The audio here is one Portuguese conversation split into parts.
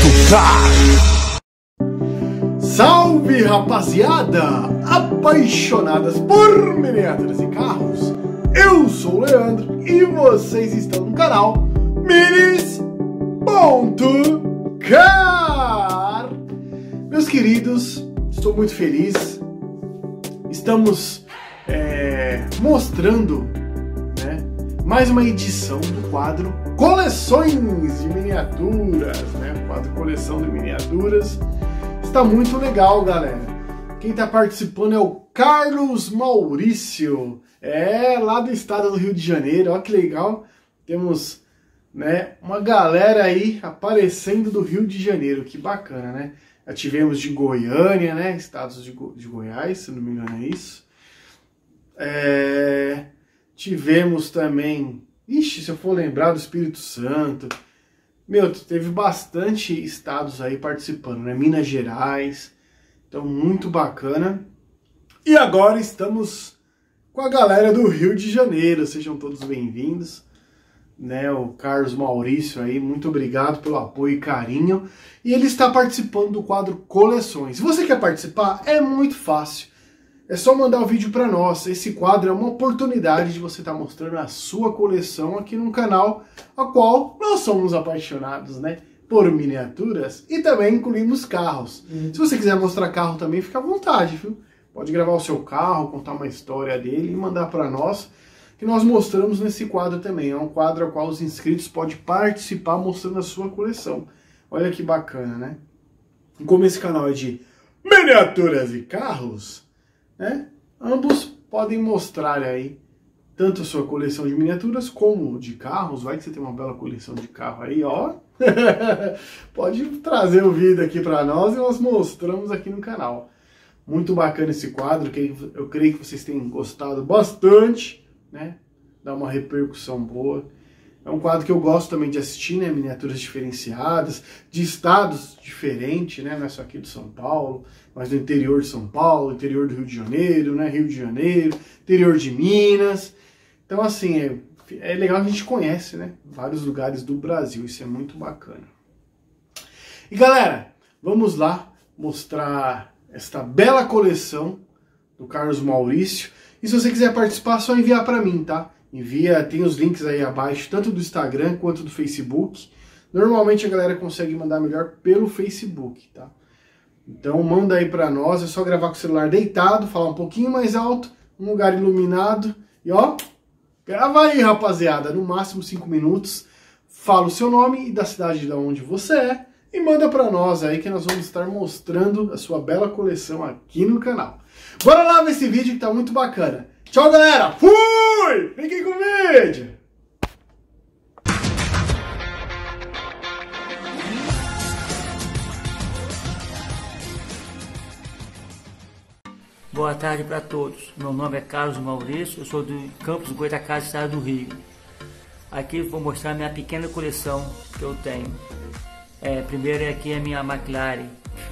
Car. Salve, rapaziada, apaixonadas por miniaturas e carros. Eu sou o Leandro e vocês estão no canal Minis.car. Meus queridos, estou muito feliz. Estamos mostrando, né, mais uma edição do quadro Coleções de Miniaturas, né? O quadro Coleção de Miniaturas. Está muito legal, galera. Quem está participando é o Carlos Maurício, lá do estado do Rio de Janeiro. Olha que legal. Temos, né, uma galera aí aparecendo do Rio de Janeiro. Que bacana, né? Já tivemos de Goiânia, né? Estados de Goiás, se não me engano é isso. Tivemos também, se eu for lembrar, do Espírito Santo. Meu, teve bastante estados aí participando, né? Minas Gerais. Então, muito bacana. E agora estamos com a galera do Rio de Janeiro. Sejam todos bem-vindos. Né, o Carlos Maurício aí, muito obrigado pelo apoio e carinho. E ele está participando do quadro Coleções. Se você quer participar, é muito fácil. É só mandar o vídeo para nós. Esse quadro é uma oportunidade de você estar mostrando a sua coleção aqui no canal, a qual nós somos apaixonados, né, por miniaturas e também incluímos carros. Se você quiser mostrar carro também, fica à vontade, viu? Pode gravar o seu carro, contar uma história dele e mandar para nós, que nós mostramos nesse quadro também. É um quadro ao qual os inscritos podem participar mostrando a sua coleção. Olha que bacana, né? E como esse canal é de miniaturas e carros, né, ambos podem mostrar aí tanto a sua coleção de miniaturas como de carros. Vai que você tem uma bela coleção de carro aí, ó. Pode trazer o vídeo aqui para nós e nós mostramos aqui no canal. Muito bacana esse quadro, que eu creio que vocês tenham gostado bastante, né? Dá uma repercussão boa. É um quadro que eu gosto também de assistir, né? Miniaturas diferenciadas, de estados diferentes, né? Não é só aqui de São Paulo, mas do interior de São Paulo, interior do Rio de Janeiro, né? Rio de Janeiro, interior de Minas. Então, assim, é legal que a gente conhece, né, vários lugares do Brasil. Isso é muito bacana. E, galera, vamos lá mostrar esta bela coleção do Carlos Maurício. E se você quiser participar, é só enviar para mim, tá? Tem os links aí abaixo, tanto do Instagram quanto do Facebook. Normalmente a galera consegue mandar melhor pelo Facebook, tá? Então manda aí pra nós, é só gravar com o celular deitado, falar um pouquinho mais alto, um lugar iluminado. E ó, grava aí, rapaziada, no máximo 5 minutos. Fala o seu nome e da cidade de onde você é e manda pra nós aí, que nós vamos estar mostrando a sua bela coleção aqui no canal. Bora lá ver esse vídeo que tá muito bacana. Tchau, galera! Fui! Fiquem com o vídeo! Boa tarde para todos. Meu nome é Carlos Maurício, eu sou do Campos do Goitacazes, estado do Rio. Aqui vou mostrar minha pequena coleção que eu tenho. Primeiro aqui é a minha McLaren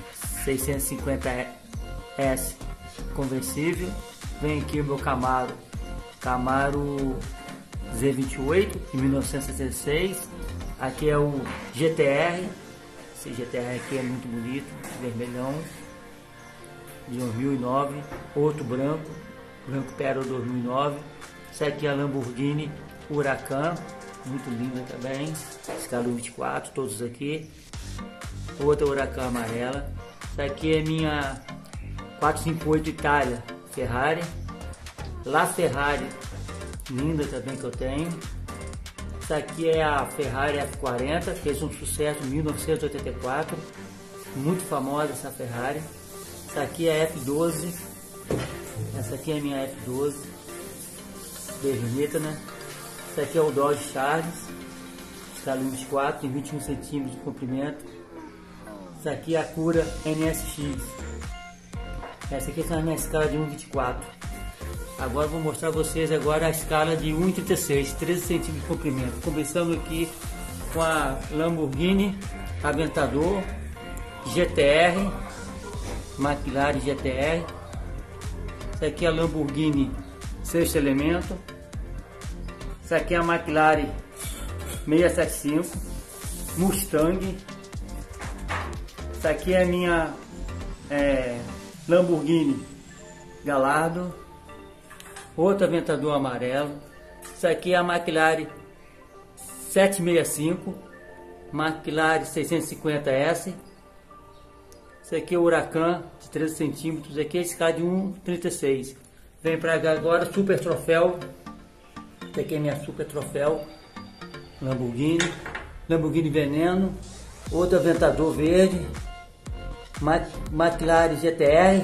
650S conversível. Vem aqui o meu Camaro Z28 de 1976. Aqui é o GTR. Esse GTR aqui é muito bonito, vermelhão, de 2009. Outro branco Pérola 2009. Esse aqui é a Lamborghini Huracan, muito linda também. Escala 24, todos aqui. Outra Huracan amarela. Essa aqui é minha 458 Itália Ferrari. La Ferrari, linda também, que eu tenho. Essa aqui é a Ferrari F40, fez um sucesso em 1984. Muito famosa essa Ferrari. Essa aqui é a F12. Essa aqui é a minha F12. Bem bonita, né? Essa aqui é o Dodge Charles. Escala 24, tem 21 centímetros de comprimento. Essa aqui é a Cura NSX. Essa aqui está na minha escala de 1,24. Agora vou mostrar a vocês agora a escala de 1,36, 13 centímetros de comprimento. Começando aqui com a Lamborghini Aventador GTR, McLaren GTR. Essa aqui é a Lamborghini Sexto Elemento. Essa aqui é a McLaren 675, Mustang. Essa aqui é a minha Lamborghini Gallardo. Outro aventador amarelo. Isso aqui é a McLaren 765, McLaren 650S. Isso aqui é o Huracan de 13 centímetros. Aqui é esse cara de 1,36. Vem pra cá agora Super Troféu. Esse aqui é minha Super Troféu Lamborghini. Lamborghini Veneno. Outro aventador verde. McLaren GTR.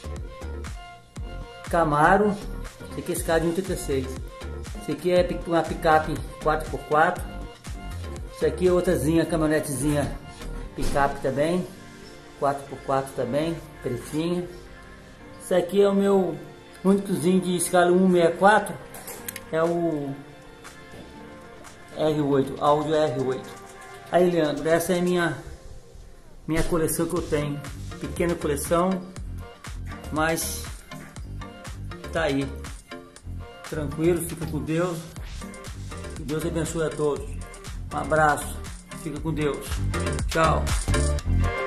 Camaro. Esse aqui é esse cara de 1,36. Esse aqui é uma picape 4x4. Isso aqui é outrazinha, caminhonetezinha picape também. 4x4 também, pretinha. Isso aqui é o meu únicozinho de escala 164. É o R8, Audi R8. Aí, Leandro, essa é a minha coleção que eu tenho. Pequena coleção, mas tá aí. Tranquilo, fica com Deus. Que Deus abençoe a todos. Um abraço, fica com Deus. Tchau.